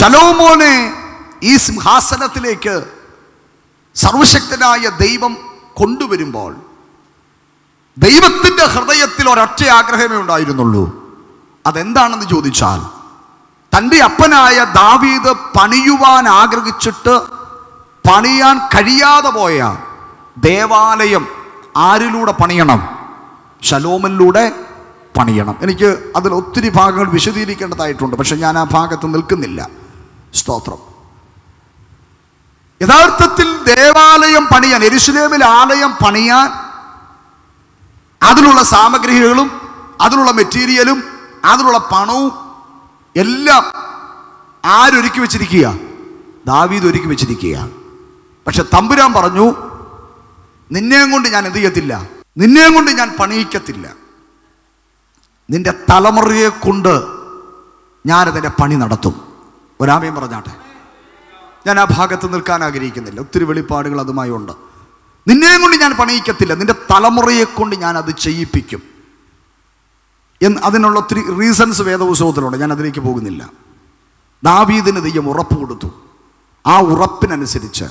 ശലോമോനെ ഈ സിംഹാസനത്തിലേക്ക് സർവശക്തനായ ദൈവം കൊണ്ടുവരുമ്പോൾ ദൈവത്തിൻ്റെ ഹൃദയത്തിൽ ഒരൊറ്റ ആഗ്രഹമേ ഉണ്ടായിരുന്നുള്ളൂ. അതെന്താണെന്ന് ചോദിച്ചാൽ, തൻ്റെ അപ്പനായ ദാവീദ് പണിയുവാൻ ആഗ്രഹിച്ചിട്ട് പണിയാൻ കഴിയാതെ പോയ ദേവാലയം ആരിലൂടെ പണിയണം? ശലോമനിലൂടെ പണിയണം. എനിക്ക് അതിൽ ഒത്തിരി ഭാഗങ്ങൾ വിശദീകരിക്കേണ്ടതായിട്ടുണ്ട്, പക്ഷെ ഞാൻ ആ ഭാഗത്ത് നിൽക്കുന്നില്ല. സ്തോത്രം. യഥാർത്ഥത്തിൽ ദേവാലയം പണിയാൻ, യെരൂശലേമിൽ ആലയം പണിയാൻ അതിനുള്ള സാമഗ്രികളും അതിനുള്ള മെറ്റീരിയലും അതിനുള്ള പണവും എല്ലാം ആരൊരുക്കി വെച്ചിരിക്കുക? ദാവീദ് ഒരുക്കി വെച്ചിരിക്കുക. പക്ഷെ തമ്പുരാൻ പറഞ്ഞു, നിന്നെയും കൊണ്ട് ഞാൻ എന്ത് ചെയ്യത്തില്ല, നിന്നെയും കൊണ്ട് ഞാൻ പണിയിക്കത്തില്ല, നിന്റെ തലമുറയെ കൊണ്ട് ഞാനതിൻ്റെ പണി നടത്തും. ഒരാമയും പറഞ്ഞാട്ടെ. ഞാൻ ആ ഭാഗത്ത് നിൽക്കാൻ ആഗ്രഹിക്കുന്നില്ല, ഒത്തിരി വെളിപ്പാടുകൾ അതുമായി ഉണ്ട്. നിന്നെയും കൊണ്ട് ഞാൻ പണിയിക്കത്തില്ല, നിന്റെ തലമുറയെ കൊണ്ട് ഞാൻ അത് ചെയ്യിപ്പിക്കും എന്ന്. അതിനുള്ള ഒത്തിരി റീസൺസ് വേദപുസ്തകത്തിലുണ്ട്, ഞാൻ അതിലേക്ക് പോകുന്നില്ല. ദാവീദിന് ദൈവം ഉറപ്പ് കൊടുത്തു. ആ ഉറപ്പിനനുസരിച്ച്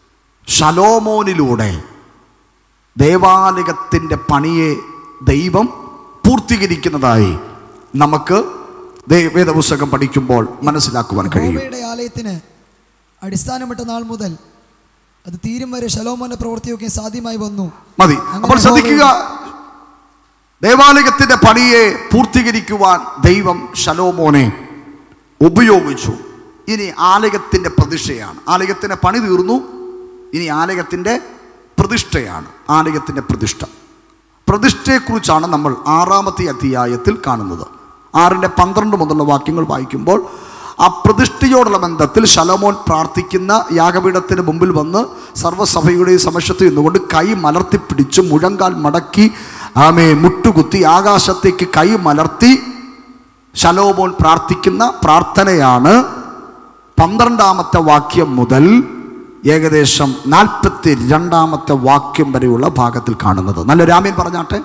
ശലോമോനിലൂടെ ദേവാലയത്തിൻ്റെ പണിയെ ദൈവം പൂർത്തീകരിക്കുന്നതായി നമുക്ക് വേദപുസ്തകം പഠിക്കുമ്പോൾ മനസ്സിലാക്കുവാൻ കഴിയും. ആലയത്തിന് അടിസ്ഥാനമിട്ട നാൾ മുതൽ അത് തീരും വരെ ശലോമോന്റെ പ്രവൃത്തിയൊക്കെ സാധ്യമായി വന്നു. മതി. അപ്പോൾ ശ്രദ്ധിക്കുക, ദേവാലയത്തിന്റെ പണിയെ പൂർത്തീകരിക്കുവാൻ ദൈവം ശലോമോനെ ഉപയോഗിച്ചു. ഇനി ആലയത്തിന്റെ പ്രതിഷ്ഠയാണ്. ആലയത്തിന്റെ പണി തീർന്നു, ഇനി ആലയത്തിന്റെ പ്രതിഷ്ഠയാണ്. ആലയത്തിന്റെ പ്രതിഷ്ഠയെക്കുറിച്ചാണ് നമ്മൾ 6-ാമത്തെ അധ്യായത്തിൽ കാണുന്നത്. 6:12 മുതലുള്ള വാക്യങ്ങൾ വായിക്കുമ്പോൾ ആ പ്രതിഷ്ഠയോടുള്ള ബന്ധത്തിൽ ശലോമോൻ പ്രാർത്ഥിക്കുന്ന യാഗപീഠത്തിന് മുമ്പിൽ വന്ന് സർവ്വസഭയുടെയും സമക്ഷത്ത് നിന്നുകൊണ്ട് കൈ മലർത്തിപ്പിടിച്ച് മുഴങ്കാൽ മടക്കി മുട്ടുകുത്തി ആകാശത്തേക്ക് കൈ മലർത്തി ശലോമോൻ പ്രാർത്ഥിക്കുന്ന പ്രാർത്ഥനയാണ് 12-ാമത്തെ വാക്യം മുതൽ ഏകദേശം 42-ാമത്തെ വാക്യം വരെയുള്ള ഭാഗത്തിൽ കാണുന്നത്. നല്ലൊരു ആമേൻ പറഞ്ഞാട്ടെ.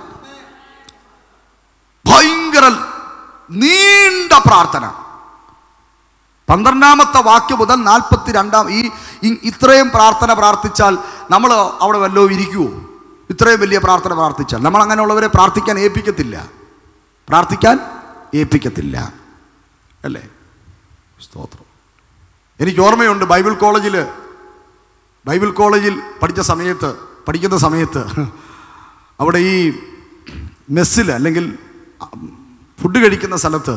ഭയങ്കര നീണ്ട പ്രാർത്ഥന. 12-ാമത്തെ വാക്യം മുതൽ 42-ാം ഇത്രയും പ്രാർത്ഥന പ്രാർത്ഥിച്ചാൽ നമ്മൾ അവിടെ വല്ലോ ഇരിക്കുമോ? ഇത്രയും വലിയ പ്രാർത്ഥന പ്രാർത്ഥിച്ചാൽ നമ്മൾ അങ്ങനെയുള്ളവരെ പ്രാർത്ഥിക്കാൻ ഏൽപ്പിക്കത്തില്ല അല്ലേ? സ്തോത്രം. എനിക്ക് ഓർമ്മയുണ്ട്, ബൈബിൾ കോളേജിൽ പഠിക്കുന്ന സമയത്ത് അവിടെ ഈ മെസ്സിൽ അല്ലെങ്കിൽ ഫുഡ് കഴിക്കുന്ന സ്ഥലത്ത്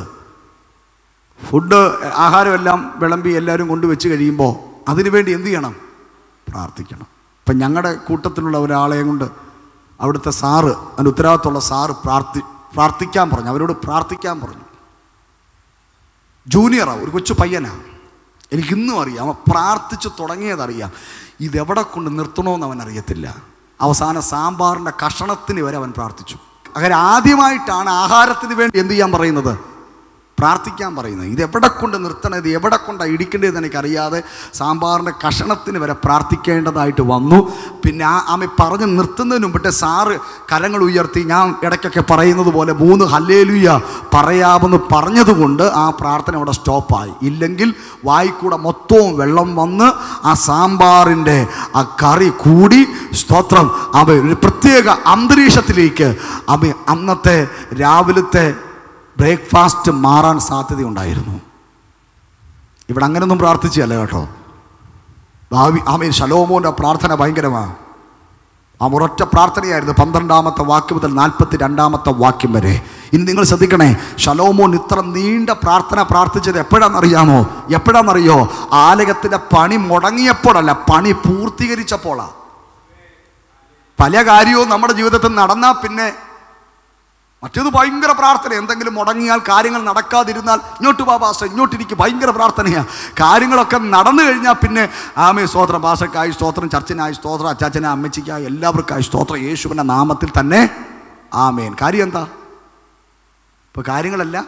ആഹാരമെല്ലാം വിളമ്പി എല്ലാവരും കൊണ്ടുവച്ച് കഴിയുമ്പോൾ അതിനുവേണ്ടി എന്ത് ചെയ്യണം? പ്രാർത്ഥിക്കണം. ഇപ്പം ഞങ്ങളുടെ കൂട്ടത്തിലുള്ള ഒരാളെ കൊണ്ട് അവിടുത്തെ സാറ്, അതിൻ്റെ ഉത്തരവാദിത്തമുള്ള സാറ് പ്രാർത്ഥിക്കാൻ പറഞ്ഞു. അവരോട് പ്രാർത്ഥിക്കാൻ പറഞ്ഞു. ജൂനിയറാണ്, ഒരു കൊച്ചു പയ്യനാണ്. എനിക്കിന്നും അറിയാം, അവൻ പ്രാർത്ഥിച്ച് തുടങ്ങിയതറിയാം. ഇതെവിടെ കൊണ്ട് നിർത്തണമെന്ന് അവൻ അറിയത്തില്ല. അവസാനം സാമ്പാറിൻ്റെ കഷണത്തിന് വരെ അവൻ പ്രാർത്ഥിച്ചു. അങ്ങനെ ആദ്യമായിട്ടാണ് ആഹാരത്തിന് വേണ്ടി എന്ത് ചെയ്യാൻ പറയുന്നത്? പ്രാർത്ഥിക്കാൻ പറയുന്നത്. ഇതെവിടെ കൊണ്ട് നിർത്തണം, ഇത് എവിടെ കൊണ്ടാണ് ഇടിക്കേണ്ടതെന്ന് എനിക്കറിയാതെ സാമ്പാറിൻ്റെ കഷണത്തിന് വരെ പ്രാർത്ഥിക്കേണ്ടതായിട്ട് വന്നു. പിന്നെ ആമ പറഞ്ഞ് നിർത്തുന്നതിന് മുമ്പിട്ട് സാറ് കരങ്ങൾ ഉയർത്തി, ഞാൻ ഇടയ്ക്കൊക്കെ പറയുന്നത് പോലെ 3 ഹല്ലേലൂയ പറയാമെന്ന് പറഞ്ഞതുകൊണ്ട് ആ പ്രാർത്ഥന അവിടെ സ്റ്റോപ്പായി. ഇല്ലെങ്കിൽ വായിക്കൂടെ മൊത്തവും വെള്ളം വന്ന് ആ സാമ്പാറിൻ്റെ ആ കറി കൂടി, സ്തോത്രം, ഒരു പ്രത്യേക അന്തരീക്ഷത്തിലേക്ക് അന്നത്തെ രാവിലത്തെ ബ്രേക്ക്ഫാസ്റ്റ് മാറാൻ സാധ്യതയുണ്ടായിരുന്നു. ഇവിടെ അങ്ങനെയൊന്നും പ്രാർത്ഥിച്ചല്ല കേട്ടോ. ശലോമോൻ്റെ പ്രാർത്ഥന ഭയങ്കരമാണ്. ആ ഒരൊറ്റ പ്രാർത്ഥനയായിരുന്നു 12-ാമത്തെ വാക്യം മുതൽ 42-ാമത്തെ വാക്യം വരെ. ഇനി നിങ്ങൾ ശ്രദ്ധിക്കണേ, ശലോമോൻ ഇത്ര നീണ്ട പ്രാർത്ഥന പ്രാർത്ഥിച്ചത് എപ്പോഴാണെന്നറിയോ? ആലയത്തിൻ്റെ പണി മുടങ്ങിയപ്പോഴല്ല, പണി പൂർത്തീകരിച്ചപ്പോഴാണ്. പല കാര്യവും നമ്മുടെ ജീവിതത്തിൽ നടന്നാൽ പിന്നെ മറ്റേത് ഭയങ്കര പ്രാർത്ഥന. എന്തെങ്കിലും മുടങ്ങിയാൽ, കാര്യങ്ങൾ നടക്കാതിരുന്നാൽ ഇങ്ങോട്ട് വാ പാസ്റ്റർ, ഇങ്ങോട്ടിരിക്കും, ഭയങ്കര പ്രാർത്ഥനയാണ്. കാര്യങ്ങളൊക്കെ നടന്നു കഴിഞ്ഞാൽ പിന്നെ സ്തോത്രം, പാസ്റ്റർക്കായി സ്തോത്രം, ചർച്ചിനായി സ്തോത്രം, അച്ചാച്ചനെ അമ്മച്ചിക്കായി എല്ലാവർക്കായി സ്തോത്രം, യേശുവിൻ്റെ നാമത്തിൽ തന്നെ ആമേൻ. കാര്യം എന്താ? ഇപ്പോൾ കാര്യങ്ങളെല്ലാം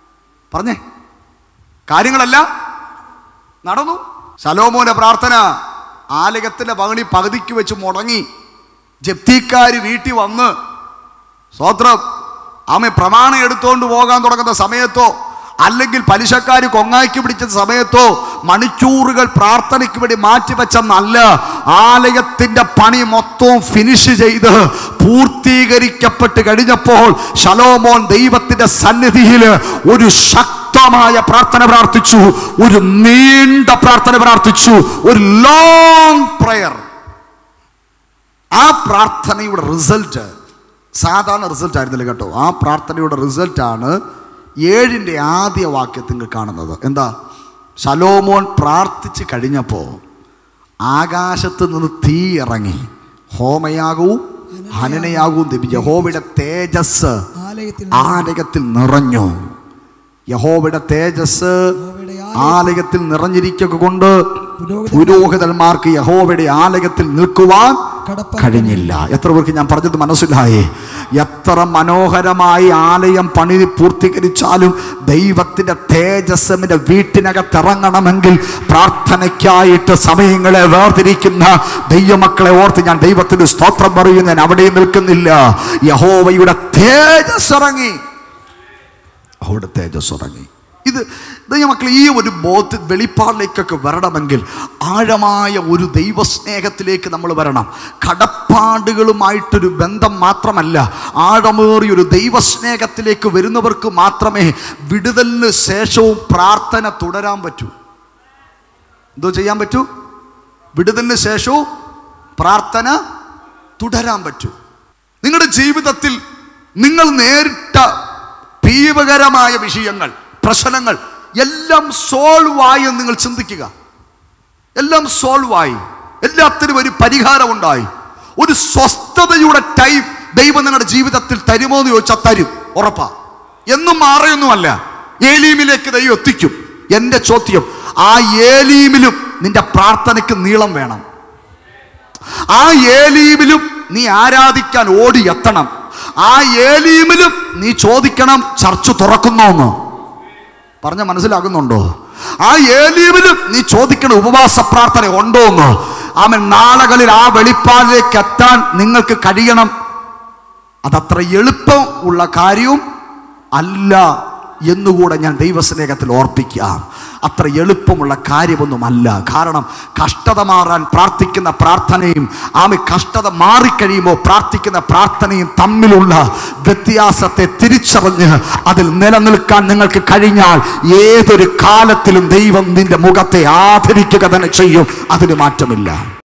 നടന്നു. ശലോമോന്റെ പ്രാർത്ഥന ആലയത്തിൻ്റെ പകുതിക്ക് വെച്ച് മുടങ്ങി. ജപ്തിക്കാർ വീട്ടിൽ വന്ന് സ്തോത്രം പ്രമാണം എടുത്തുകൊണ്ട് പോകാൻ തുടങ്ങുന്ന സമയത്തോ അല്ലെങ്കിൽ പലിശക്കാർ കൊങ്ങായ്ക്ക് പിടിച്ച സമയത്തോ മണിക്കൂറുകൾ പ്രാർത്ഥനയ്ക്ക് വേണ്ടി മാറ്റിവെച്ചെന്നല്ല. ആലയത്തിന്റെ പണി മൊത്തവും ഫിനിഷ് ചെയ്ത് പൂർത്തീകരിക്കപ്പെട്ട് കഴിഞ്ഞപ്പോൾ ശലോമോൻ ദൈവത്തിന്റെ സന്നിധിയിൽ ഒരു ശക്തമായ പ്രാർത്ഥന പ്രാർത്ഥിച്ചു, ഒരു നീണ്ട പ്രാർത്ഥന പ്രാർത്ഥിച്ചു, ഒരു ലോങ് പ്രയർ. ആ പ്രാർത്ഥനയുടെ റിസൾട്ട് സാധാരണ റിസൾട്ട് ആയിരുന്നില്ല കേട്ടോ. ആ പ്രാർത്ഥനയുടെ റിസൾട്ടാണ് 7-ന്റെ ആദ്യ വാക്യത്തിൽ കാണുന്നത്. എന്താ? ശലോമോൻ പ്രാർത്ഥിച്ച് കഴിഞ്ഞപ്പോൾ ആകാശത്ത് നിന്ന് തീ ഇറങ്ങി ഹോമയാകവും ഹനനയാകവും ദഹിപ്പിച്ചു. യഹോവയുടെ തേജസ് ആലയത്തിൽ നിറഞ്ഞു. യഹോവയുടെ തേജസ് ആലയത്തിൽ നിറഞ്ഞിരിക്കുക കൊണ്ട് പുരോഹിതന്മാർക്ക് യഹോവയുടെ ആലയത്തിൽ നിൽക്കുവാൻ കഴിഞ്ഞില്ല. എത്ര പേർക്ക് ഞാൻ പറഞ്ഞത് മനസ്സിലായി? എത്ര മനോഹരമായി ആലയം പണി പൂർത്തീകരിച്ചാലും ദൈവത്തിന്റെ തേജസ്സിന്റെ വീട്ടിനകത്തിറങ്ങണമെങ്കിൽ പ്രാർത്ഥനയ്ക്കായിട്ട് സമയങ്ങളെ വേർതിരിക്കുന്ന ദൈവമക്കളെ ഓർത്ത് ഞാൻ ദൈവത്തിന് സ്തോത്രം പറയും. ഞാൻ അവിടെ നിൽക്കുന്നില്ല. യഹോവയുടെ തേജസ് ഇറങ്ങി, അവിടെ തേജസ് ഇറങ്ങി. ഇത് ദൈവമക്കൾ, ഈ ഒരു ബോധ വെളിപ്പാടിലേക്കൊക്കെ വരണമെങ്കിൽ ആഴമായ ഒരു ദൈവസ്നേഹത്തിലേക്ക് നമ്മൾ വരണം. കടപ്പാടുകളുമായിട്ടൊരു ബന്ധം മാത്രമല്ല, ആഴമേറിയൊരു ദൈവസ്നേഹത്തിലേക്ക് വരുന്നവർക്ക് മാത്രമേ വിടുതലിന് ശേഷവും പ്രാർത്ഥന തുടരാൻ പറ്റൂ. എന്തോ ചെയ്യാൻ പറ്റൂ? വിടുതലിന് ശേഷവും പ്രാർത്ഥന തുടരാൻ പറ്റൂ. നിങ്ങളുടെ ജീവിതത്തിൽ നിങ്ങൾ നേരിട്ട ഭീകരമായ വിഷയങ്ങൾ, പ്രശ്നങ്ങൾ എല്ലാം സോൾവ് ആയി എന്ന് നിങ്ങൾ ചിന്തിക്കുക. എല്ലാം സോൾവ് ആയി, എല്ലാത്തിനും ഒരു പരിഹാരമുണ്ടായി. ഒരു സ്വസ്ഥതയുടെ ടൈം ദൈവം നിങ്ങളുടെ ജീവിതത്തിൽ തരുമോ എന്ന് ചോദിച്ചാൽ തരും, ഉറപ്പാ. എന്നും മാറിയൊന്നുമല്ല, ഏലീമിലേക്ക് ദൈവം എത്തിക്കും. എൻ്റെ ചോദ്യം, ആ ഏലീമിലും നിന്റെ പ്രാർത്ഥനയ്ക്ക് നീളം വേണം. ആ ഏലീമിലും നീ ആരാധിക്കാൻ ഓടി എത്തണം. ആ ഏലീമിലും നീ ചോദിക്കണം ചർച്ച് തുറക്കുന്നോന്ന്. പറഞ്ഞ മനസ്സിലാകുന്നുണ്ടോ? ആ ഏലീമിലും നീ ചോദിക്കണം ഉപവാസ പ്രാർത്ഥന ഉണ്ടോ എന്ന്. ആമേൻ. നാളുകളിൽ ആ വെളിപ്പാടിലേക്ക് എത്താൻ നിങ്ങൾക്ക് കഴിയണം. അതത്ര എളുപ്പം ഉള്ള കാര്യവും അല്ല എന്നുകൂടെ ഞാൻ ദൈവസ്നേഹത്തിൽ ഓർപ്പിക്കാം. അത്ര എളുപ്പമുള്ള കാര്യമൊന്നുമല്ല. കാരണം കഷ്ടത മാറാൻ പ്രാർത്ഥിക്കുന്ന പ്രാർത്ഥനയും കഷ്ടത മാറിക്കഴിയുമ്പോൾ പ്രാർത്ഥിക്കുന്ന പ്രാർത്ഥനയും തമ്മിലുള്ള വ്യത്യാസത്തെ തിരിച്ചറിഞ്ഞ് അതിൽ നിലനിൽക്കാൻ നിങ്ങൾക്ക് കഴിഞ്ഞാൽ ഏതൊരു കാലത്തിലും ദൈവം നിന്റെ മുഖത്തെ ആദരിക്കുക തന്നെ ചെയ്യും. അതിന് മാറ്റമില്ല.